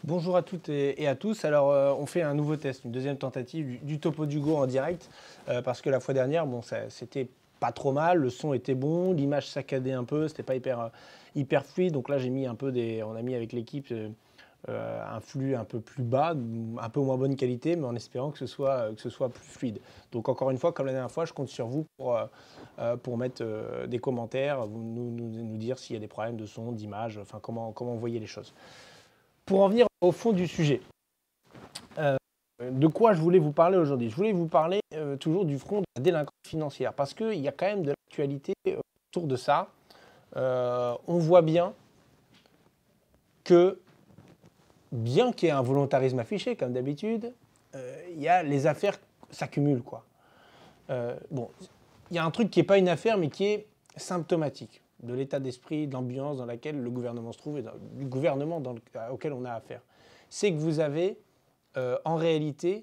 Bonjour à toutes et à tous. Alors, on fait un nouveau test, une deuxième tentative du Topo Dugo en direct, parce que la fois dernière, bon, c'était pas trop mal, le son était bon, l'image saccadait un peu, c'était pas hyper fluide. Donc là, on a mis avec l'équipe un flux un peu plus bas, un peu moins bonne qualité, mais en espérant que ce soit plus fluide. Donc encore une fois, comme la dernière fois, je compte sur vous pour mettre des commentaires, nous dire s'il y a des problèmes de son, d'image, enfin comment vous voyez les choses. Pour en venir au fond du sujet, de quoi je voulais vous parler aujourd'hui? Je voulais vous parler toujours du front de la délinquance financière, parce qu'il y a quand même de l'actualité autour de ça. On voit bien que, bien qu'il y ait un volontarisme affiché, comme d'habitude, les affaires s'accumulent, quoi. Bon, il y a un truc qui n'est pas une affaire, mais qui est symptomatique de l'état d'esprit, de l'ambiance dans laquelle le gouvernement se trouve et du gouvernement auquel on a affaire. C'est que vous avez en réalité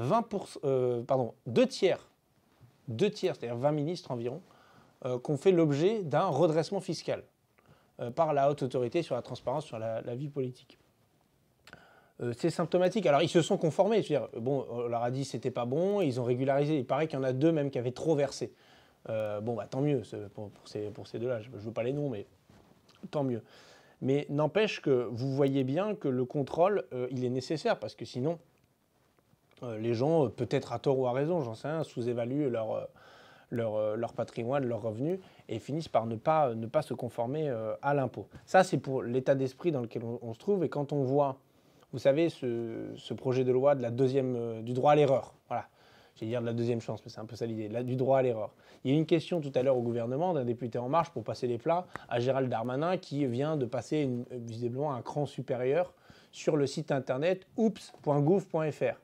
2 tiers, c'est-à-dire 20 ministres environ, qui ont fait l'objet d'un redressement fiscal par la haute autorité sur la transparence, sur la vie politique. C'est symptomatique. Alors, ils se sont conformés. Je veux dire, bon, on leur a dit que c'était pas bon, ils ont régularisé. Il paraît qu'il y en a 2 même qui avaient trop versé. Bon, bah, tant mieux pour ces deux-là. Je ne veux pas les noms, mais tant mieux. Mais n'empêche que vous voyez bien que le contrôle, il est nécessaire, parce que sinon, les gens, peut-être à tort ou à raison, j'en sais rien, sous-évaluent leur patrimoine, leurs revenus, et finissent par ne pas se conformer à l'impôt. Ça, c'est pour l'état d'esprit dans lequel on se trouve. Et quand on voit, vous savez, ce projet de loi du droit à l'erreur, voilà. J'allais dire de la deuxième chance, mais c'est un peu ça l'idée, du droit à l'erreur. Il y a eu une question tout à l'heure au gouvernement d'un député En Marche pour passer les plats à Gérald Darmanin, qui vient de passer visiblement un cran supérieur sur le site internet oups.gouv.fr.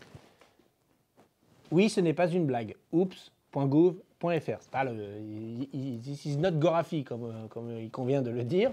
Oui, ce n'est pas une blague. oups.gouv.fr. C'est pas this is not Gorafi, comme il convient de le dire.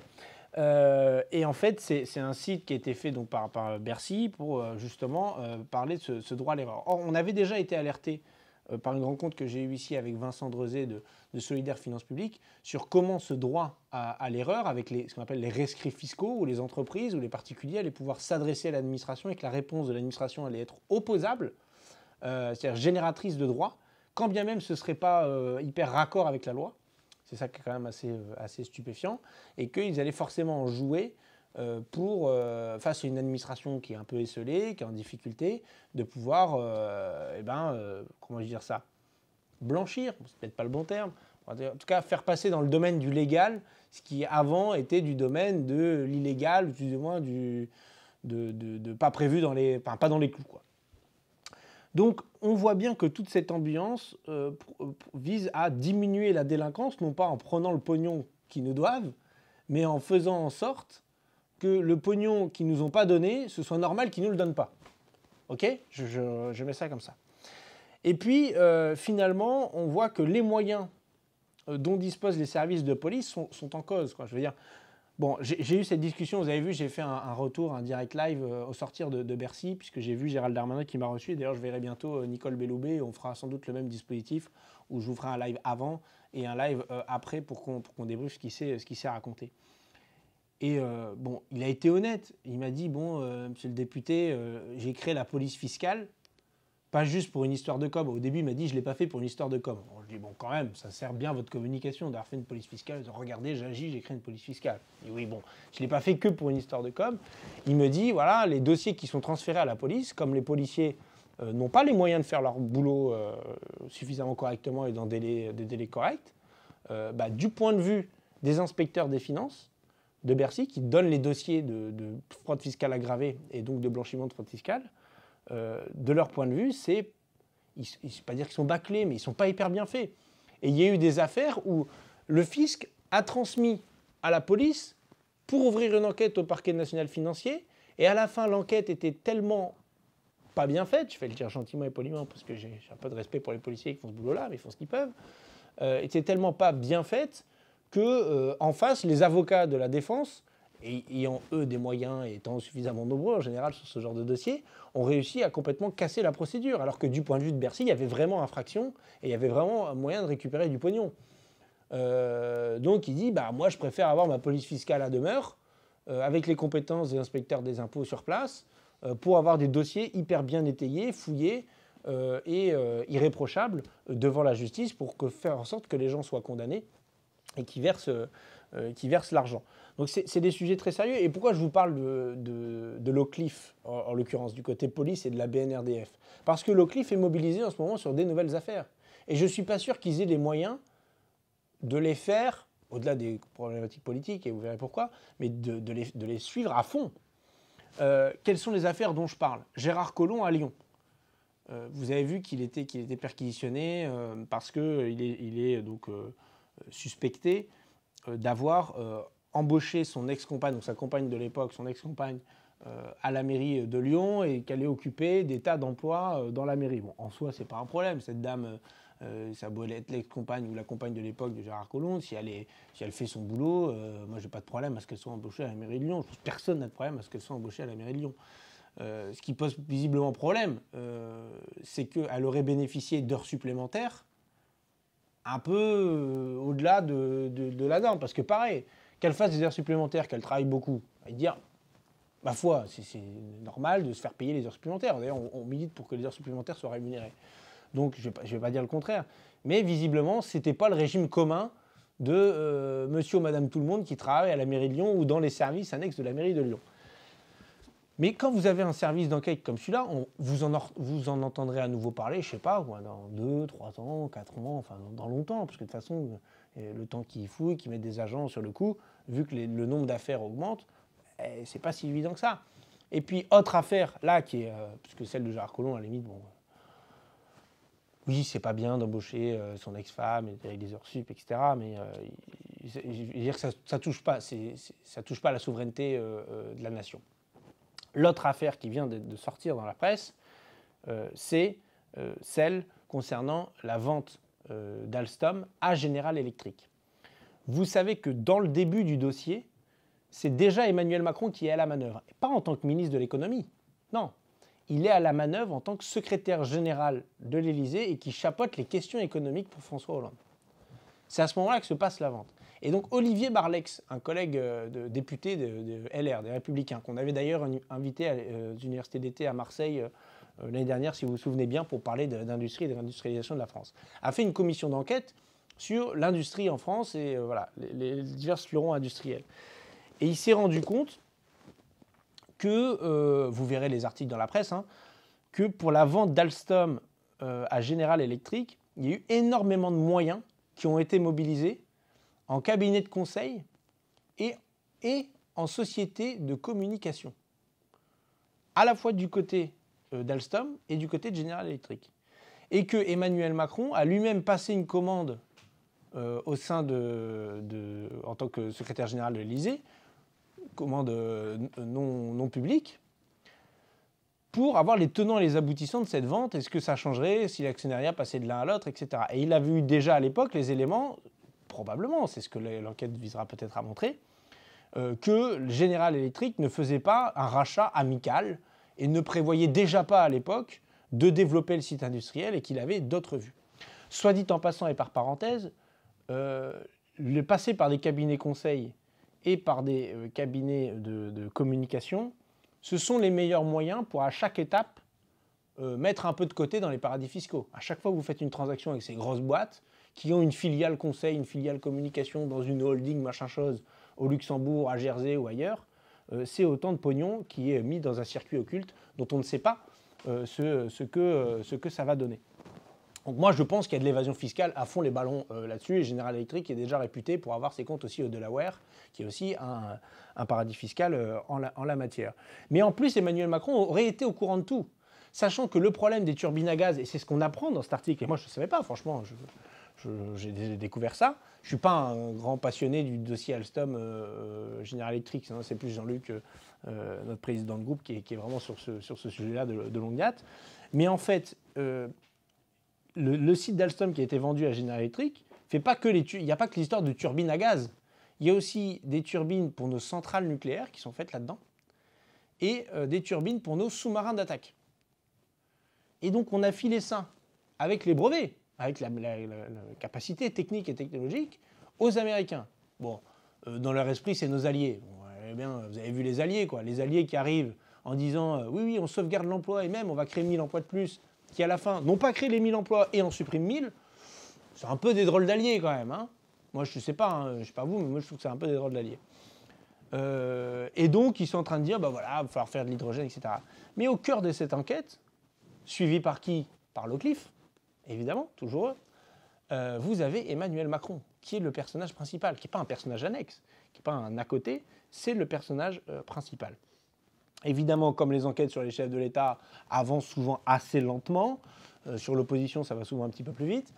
Et en fait, c'est un site qui a été fait donc par Bercy pour justement parler de ce droit à l'erreur. Or, on avait déjà été alerté par une rencontre que j'ai eue ici avec Vincent Drezé de Solidaires Finances Publiques sur comment ce droit à l'erreur, avec ce qu'on appelle les rescrits fiscaux, où les entreprises ou les particuliers allaient pouvoir s'adresser à l'administration et que la réponse de l'administration allait être opposable, c'est-à-dire génératrice de droits, quand bien même ce ne serait pas hyper raccord avec la loi. C'est ça qui est quand même assez stupéfiant. Et qu'ils allaient forcément en jouer face à une administration qui est un peu esseulée, qui est en difficulté, de pouvoir, comment je veux dire ça, blanchir, c'est peut-être pas le bon terme, en tout cas faire passer dans le domaine du légal ce qui avant était du domaine de l'illégal, ou du moins de pas prévu pas dans les clous, quoi. Donc, on voit bien que toute cette ambiance vise à diminuer la délinquance, non pas en prenant le pognon qu'ils nous doivent, mais en faisant en sorte que le pognon qu'ils ne nous ont pas donné, ce soit normal qu'ils ne nous le donnent pas. Ok ? Je mets ça comme ça. Et puis, finalement, on voit que les moyens dont disposent les services de police sont en cause, quoi. Je veux dire, bon, j'ai eu cette discussion, vous avez vu, j'ai fait un retour, un direct live au sortir de Bercy, puisque j'ai vu Gérald Darmanin qui m'a reçu. D'ailleurs, je verrai bientôt Nicole Belloubet, et on fera sans doute le même dispositif, où je vous ferai un live avant et un live après pour qu'on débriefe ce qui s'est raconté. Et bon, il a été honnête. Il m'a dit, bon, monsieur le député, j'ai créé la police fiscale, pas juste pour une histoire de com. Au début, il m'a dit, je ne l'ai pas fait pour une histoire de com. Bon, je dis, bon, quand même, ça sert bien votre communication d'avoir fait une police fiscale. Regardez, j'agis, j'ai créé une police fiscale. Je dis, oui, bon, je ne l'ai pas fait que pour une histoire de com. Il me dit, voilà, les dossiers qui sont transférés à la police, comme les policiers n'ont pas les moyens de faire leur boulot suffisamment correctement et dans des délais corrects, du point de vue des inspecteurs des finances de Bercy, qui donnent les dossiers de fraude fiscale aggravée et donc de blanchiment de fraude fiscale, de leur point de vue, je ne vais pas dire qu'ils sont bâclés, mais ils ne sont pas hyper bien faits. Et il y a eu des affaires où le fisc a transmis à la police pour ouvrir une enquête au parquet national financier, et à la fin, l'enquête était tellement pas bien faite, je vais le dire gentiment et poliment, parce que j'ai un peu de respect pour les policiers qui font ce boulot-là, mais ils font ce qu'ils peuvent, était tellement pas bien faite que, en face, les avocats de la défense, ayant eux des moyens et étant suffisamment nombreux en général sur ce genre de dossier, ont réussi à complètement casser la procédure. Alors que du point de vue de Bercy, il y avait vraiment infraction et il y avait vraiment un moyen de récupérer du pognon. Donc il dit, moi je préfère avoir ma police fiscale à demeure avec les compétences des inspecteurs des impôts sur place, pour avoir des dossiers hyper bien étayés, fouillés et irréprochables devant la justice pour faire en sorte que les gens soient condamnés et qui versent l'argent. Donc c'est des sujets très sérieux. Et pourquoi je vous parle de l'Oclif, en l'occurrence, du côté police et de la BNRDF? Parce que l'Oclif est mobilisé en ce moment sur des nouvelles affaires. Et je ne suis pas sûr qu'ils aient les moyens de les faire, au-delà des problématiques politiques, et vous verrez pourquoi, mais de les suivre à fond. Quelles sont les affaires dont je parle? Gérard Collomb à Lyon. Vous avez vu qu'il était perquisitionné parce qu'il est donc suspecté d'avoir embauché son ex-compagne, donc sa compagne de l'époque, son ex-compagne, à la mairie de Lyon et qu'elle ait occupé des tas d'emplois dans la mairie. Bon, en soi, c'est pas un problème. Cette dame, ça doit être l'ex-compagne ou la compagne de l'époque de Gérard Collomb. Si elle fait son boulot, moi, j'ai pas de problème à ce qu'elle soit embauchée à la mairie de Lyon. Personne n'a de problème à ce qu'elle soit embauchée à la mairie de Lyon. Ce qui pose visiblement problème, c'est qu'elle aurait bénéficié d'heures supplémentaires un peu au-delà de la norme. Parce que pareil, qu'elle fasse des heures supplémentaires, qu'elle travaille beaucoup, et dire, ma foi, c'est normal de se faire payer les heures supplémentaires. D'ailleurs, on milite pour que les heures supplémentaires soient rémunérées. Donc, je ne vais pas dire le contraire. Mais visiblement, ce n'était pas le régime commun de monsieur ou madame tout le monde qui travaille à la mairie de Lyon ou dans les services annexes de la mairie de Lyon. Mais quand vous avez un service d'enquête comme celui-là, vous en entendrez à nouveau parler, je ne sais pas, dans 2, 3 ans, 4 ans, enfin dans longtemps, parce que de toute façon, le temps qu'ils fouillent, qu'ils mettent des agents sur le coup, vu que le nombre d'affaires augmente, c'est pas si évident que ça. Et puis, autre affaire, là, qui est, puisque celle de Gérard Collomb, à la limite, bon, oui, c'est pas bien d'embaucher son ex-femme avec des heures sup, etc., mais je veux dire que ça touche pas à la souveraineté de la nation. L'autre affaire qui vient de sortir dans la presse, c'est celle concernant la vente d'Alstom à General Electric. Vous savez que dans le début du dossier, c'est déjà Emmanuel Macron qui est à la manœuvre. Pas en tant que ministre de l'économie, non. Il est à la manœuvre en tant que secrétaire général de l'Élysée et qui chapeaute les questions économiques pour François Hollande. C'est à ce moment-là que se passe la vente. Et donc Olivier Barlex, un collègue député de LR, des Républicains, qu'on avait d'ailleurs invité à l'université d'été à Marseille l'année dernière, si vous vous souvenez bien, pour parler d'industrie et de l'industrialisation de la France, a fait une commission d'enquête sur l'industrie en France et les divers fleurons industriels. Et il s'est rendu compte que, vous verrez les articles dans la presse, que pour la vente d'Alstom à General Electric, il y a eu énormément de moyens qui ont été mobilisés en cabinet de conseil et en société de communication, à la fois du côté d'Alstom et du côté de General Electric. Et que Emmanuel Macron a lui-même passé une commande au sein en tant que secrétaire général de l'Élysée, commande non publique, pour avoir les tenants et les aboutissants de cette vente, est-ce que ça changerait si l'actionnariat passait de l'un à l'autre, etc. Et il avait eu déjà à l'époque les éléments, probablement, c'est ce que l'enquête visera peut-être à montrer, que General Electric ne faisait pas un rachat amical et ne prévoyait déjà pas à l'époque de développer le site industriel et qu'il avait d'autres vues. Soit dit en passant et par parenthèse, le passer par des cabinets conseils et par des cabinets de communication, ce sont les meilleurs moyens pour à chaque étape mettre un peu de côté dans les paradis fiscaux. À chaque fois que vous faites une transaction avec ces grosses boîtes qui ont une filiale conseil, une filiale communication dans une holding, machin chose, au Luxembourg, à Jersey ou ailleurs, c'est autant de pognon qui est mis dans un circuit occulte dont on ne sait pas ce que ça va donner. Donc moi, je pense qu'il y a de l'évasion fiscale à fond les ballons là-dessus. Et General Electric est déjà réputé pour avoir ses comptes aussi au Delaware, qui est aussi un paradis fiscal en la matière. Mais en plus, Emmanuel Macron aurait été au courant de tout, sachant que le problème des turbines à gaz, et c'est ce qu'on apprend dans cet article, et moi je ne savais pas, franchement, j'ai découvert ça. Je ne suis pas un grand passionné du dossier Alstom General Electric, c'est plus Jean-Luc, notre président de groupe, qui est vraiment sur ce sujet-là de longue date. Mais en fait, le site d'Alstom qui a été vendu à General Electric, il n'y a pas que l'histoire de turbines à gaz. Il y a aussi des turbines pour nos centrales nucléaires qui sont faites là-dedans et des turbines pour nos sous-marins d'attaque. Et donc on a filé ça avec les brevets, avec la capacité technique et technologique aux Américains. Bon, dans leur esprit, c'est nos alliés. Bon, Eh bien, vous avez vu les alliés, quoi. Les alliés qui arrivent en disant oui, oui, on sauvegarde l'emploi et même on va créer 1000 emplois de plus, qui à la fin n'ont pas créé les 1000 emplois et en suppriment 1000. C'est un peu des drôles d'alliés quand même. Hein. Moi, je ne sais pas, hein, je ne sais pas vous, mais moi, je trouve que c'est un peu des drôles d'alliés. Et donc, ils sont en train de dire, bah voilà, il va falloir faire de l'hydrogène, etc. Mais au cœur de cette enquête, suivie par qui? Par Locliffe, évidemment, toujours eux, vous avez Emmanuel Macron, qui est le personnage principal, qui n'est pas un personnage annexe, qui n'est pas un à côté, c'est le personnage principal. Évidemment, comme les enquêtes sur les chefs de l'État avancent souvent assez lentement, sur l'opposition, ça va souvent un petit peu plus vite,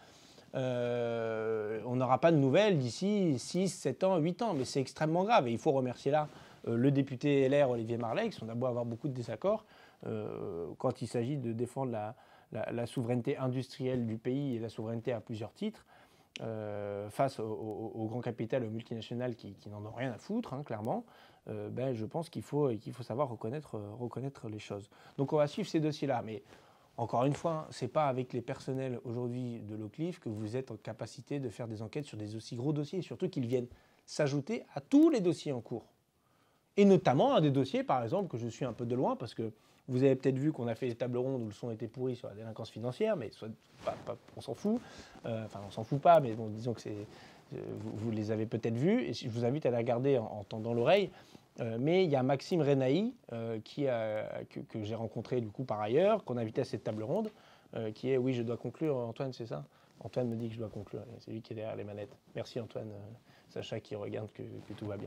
on n'aura pas de nouvelles d'ici 6, 7 ans, 8 ans. Mais c'est extrêmement grave. Et il faut remercier là le député LR Olivier Marleix, on a beau avoir beaucoup de désaccords, quand il s'agit de défendre la souveraineté industrielle du pays et la souveraineté à plusieurs titres, face au grand capital, aux multinationales qui n'en ont rien à foutre, hein, clairement, je pense qu'il faut savoir reconnaître les choses. Donc on va suivre ces dossiers-là. Mais encore une fois, ce n'est pas avec les personnels aujourd'hui de Locliffe que vous êtes en capacité de faire des enquêtes sur des aussi gros dossiers, surtout qu'ils viennent s'ajouter à tous les dossiers en cours. Et notamment à des dossiers, par exemple, que je suis un peu de loin, parce que vous avez peut-être vu qu'on a fait des tables rondes où le son était pourri sur la délinquance financière, mais on s'en fout. Enfin, on s'en fout pas, mais bon, disons que vous les avez peut-être vus, et je vous invite à les regarder en tendant l'oreille. Mais il y a Maxime Renaï, que j'ai rencontré du coup par ailleurs, qu'on a invité à cette table ronde, qui est « Oui, je dois conclure, Antoine, c'est ça ?» Antoine me dit que je dois conclure, c'est lui qui est derrière les manettes. Merci Antoine, Sacha qui regarde que tout va bien.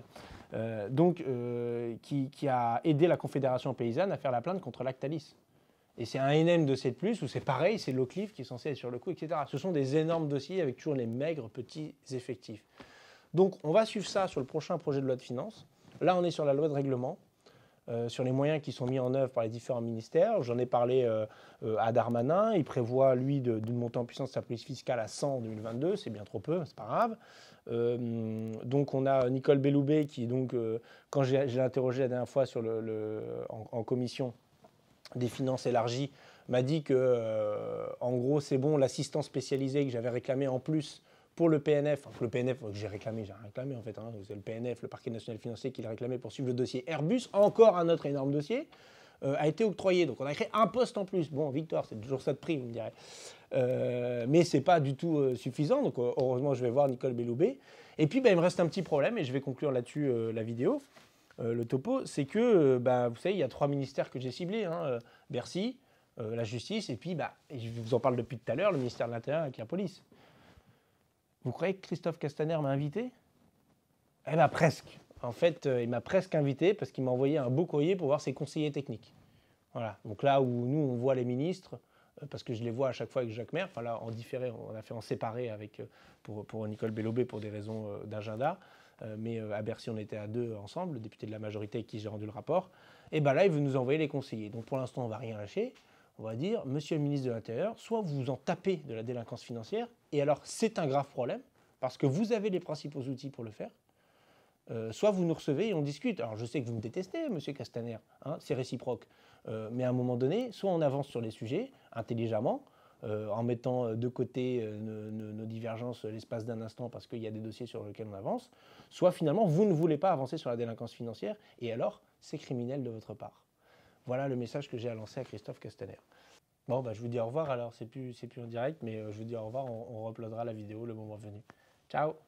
Qui a aidé la Confédération paysanne à faire la plainte contre Lactalis. Et c'est un NM de C+, où c'est pareil, c'est Locliffe qui est censé être sur le coup, etc. Ce sont des énormes dossiers avec toujours les maigres petits effectifs. Donc on va suivre ça sur le prochain projet de loi de finances. Là, on est sur la loi de règlement, sur les moyens qui sont mis en œuvre par les différents ministères. J'en ai parlé à Darmanin. Il prévoit, lui, d'une montée en puissance de sa police fiscale à 100 en 2022. C'est bien trop peu, c'est pas grave. Donc on a Nicole Belloubet qui, donc, quand j'ai interrogé la dernière fois en commission des finances élargies, m'a dit que, en gros, c'est bon, l'assistance spécialisée que j'avais réclamée en plus pour le PNF, le PNF que j'ai réclamé en fait, hein, c'est le PNF, le Parquet national financier, qui l'a réclamé pour suivre le dossier Airbus, encore un autre énorme dossier, a été octroyé. Donc on a créé un poste en plus. Bon, victoire, c'est toujours ça de prix, vous me direz. Mais ce n'est pas du tout suffisant, donc heureusement je vais voir Nicole Belloubet. Et puis il me reste un petit problème, et je vais conclure là-dessus la vidéo, le topo, c'est que, vous savez, il y a 3 ministères que j'ai ciblés, hein, Bercy, la justice, et puis, et je vous en parle depuis tout à l'heure, le ministère de l'Intérieur avec la police. Vous croyez que Christophe Castaner m'a invité? Eh bien, presque. En fait, il m'a presque invité parce qu'il m'a envoyé un beau courrier pour voir ses conseillers techniques. Voilà. Donc là où nous, on voit les ministres, parce que je les vois à chaque fois avec Jacques Maire, enfin là, en différé, on a fait en séparé pour Nicole Belloubet pour des raisons d'agenda, mais à Bercy, on était à 2 ensemble, le député de la majorité avec qui j'ai rendu le rapport. Et là, il veut nous envoyer les conseillers. Donc pour l'instant, on ne va rien lâcher. On va dire, monsieur le ministre de l'Intérieur, soit vous vous en tapez de la délinquance financière, et alors c'est un grave problème, parce que vous avez les principaux outils pour le faire, soit vous nous recevez et on discute. Alors je sais que vous me détestez, monsieur Castaner, hein, c'est réciproque, mais à un moment donné, soit on avance sur les sujets intelligemment, en mettant de côté nos divergences l'espace d'un instant parce qu'il y a des dossiers sur lesquels on avance, soit finalement vous ne voulez pas avancer sur la délinquance financière, et alors c'est criminel de votre part. Voilà le message que j'ai à lancer à Christophe Castaner. Bon, je vous dis au revoir alors, c'est plus en direct, mais je vous dis au revoir, on uploadera la vidéo le moment venu. Ciao!